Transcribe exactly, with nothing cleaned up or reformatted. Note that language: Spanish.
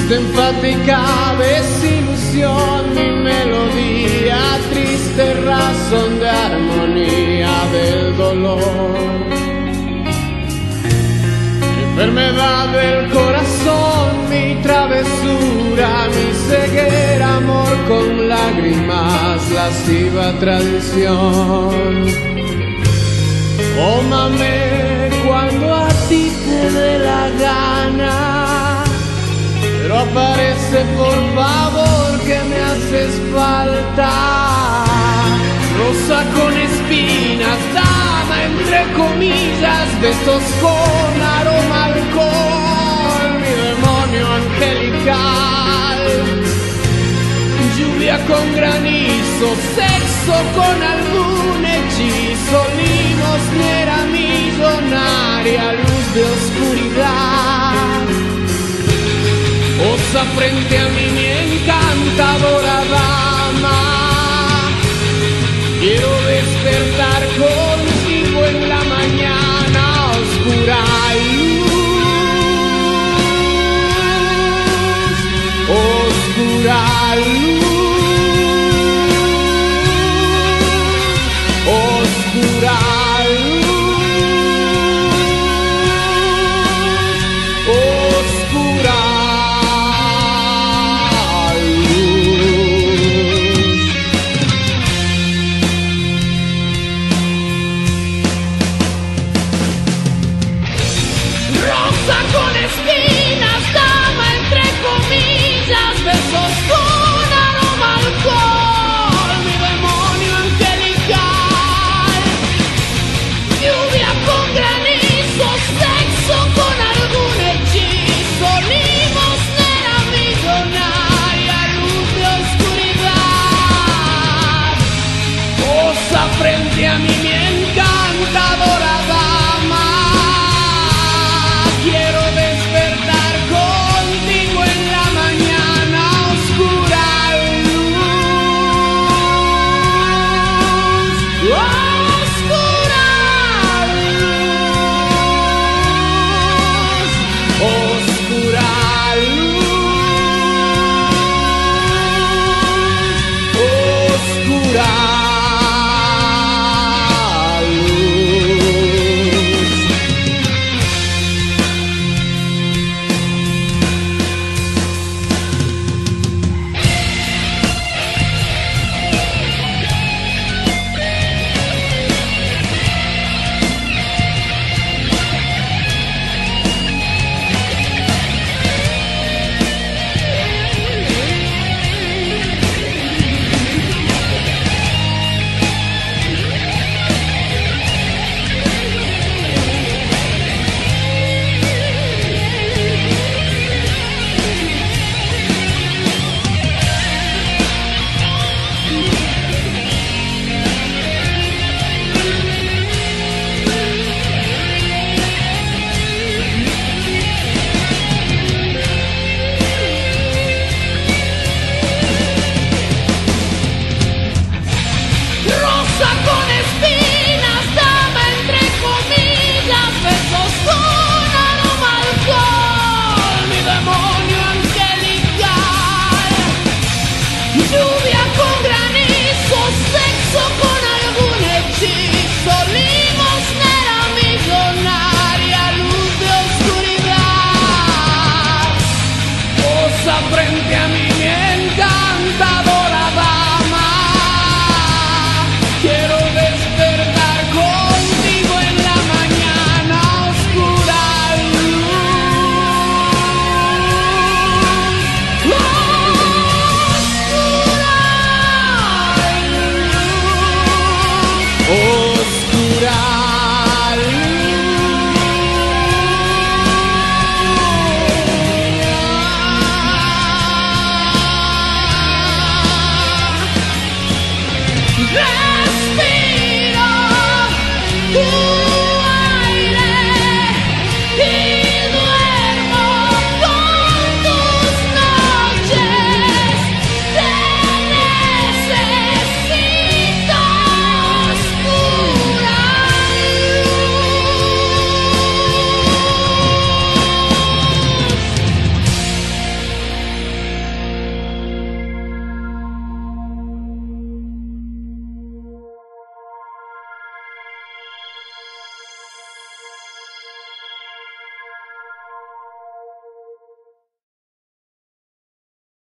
Triste, enfática desilusión, mi melodía, triste razón de armonía del dolor. Enfermedad del corazón, mi travesura, mi ceguera, amor con lágrimas, lasciva tradición. Ómame cuando a ti te dé la gana, pero aparece por favor que me haces falta. Rosa con espinas, dama entre comillas, besos con aroma alcohol, mi demonio angelical. Lluvia con granizo, sexo con algún hechizo, limosnera millonaria, luz de oscuridad. Osa frente a mí mi encantadora dama, quiero despertar contigo en la mañana oscura luz, oscura luz, oscura luz, oscura. Frente a mí mi encantadora dama, quiero despertar contigo en la mañana oscura luz, oscura luz, oscura luz, oscura. Frente a mí mi encantadora dama, quiero despertar contigo en la mañana oscura luz, oscura luz, oscura luz.